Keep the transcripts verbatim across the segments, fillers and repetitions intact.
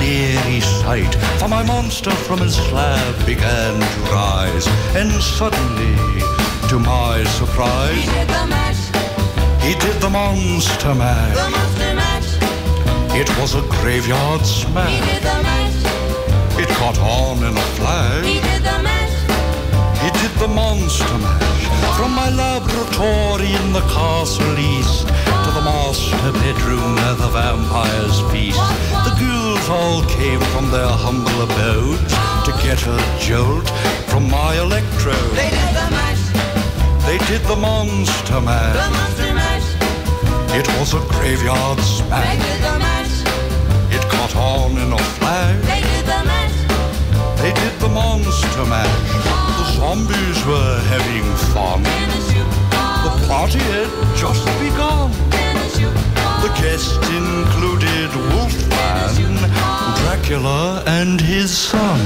eerie sight, for my monster from his slab began to rise, and suddenly, to my surprise, He did the mash. he did the monster mash. The monster mash. It was a graveyard He smash. did the mash. It caught on in a flash. He did the mash. He did the monster mash. From my laboratory in the castle east to the master bedroom where the vampires feast, the ghouls all came from their humble abodes to get a jolt from my electrode. They did the mash. They did the monster The mash. monster mash. It was a graveyard They smash. did the mash. It caught on in a flash. They did the mash. They did the monster mash. The zombies were having fun. In a shoe. The party had just begun. In a shoe. The guests included Wolfman, Dracula, and his son.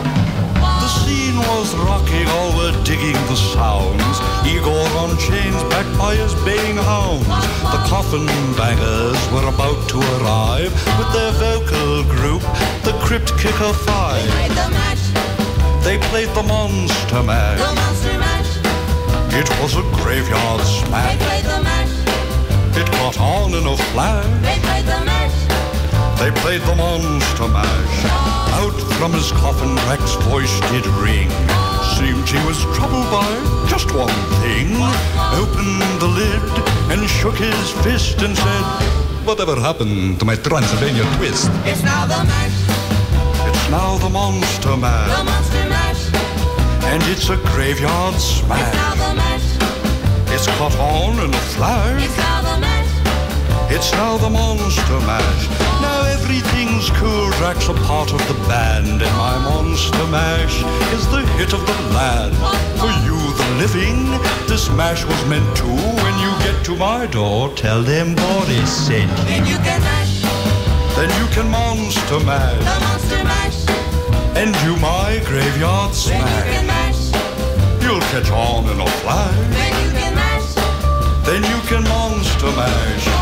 The scene was rocking, all were digging the sounds. Igor on chains, backed by his baying hounds. The coffin bangers were about to arrive with their vocal group, the Crypt Kicker Five. They played the mash. They played the monster The mash. monster mash. It was a graveyard They smash. played the mash. It caught on in a flash. They played the mash. They played the monster mash. Out from his coffin, Drac's voice did ring. Seemed he was troubled by just one thing. Opened the lid and shook his fist and said, "Whatever happened to my Transylvania twist?" It's now the mash. It's now the monster The mash. monster mash. And it's a graveyard It's now smash. the mash. It's caught on in a flash. It's now the mash. It's now the monster mash. Now everything's cool. Drac's a part of the band, and my monster mash is the hit of the land. For you, the living, this mash was meant to. When you get to my door, tell them Boris sent you. Then you can mash. Then you can monster The mash, monster mash. and do my graveyard Then you smash. can mash. You'll catch on in a flash. Then you can mash. Then you can monster mash.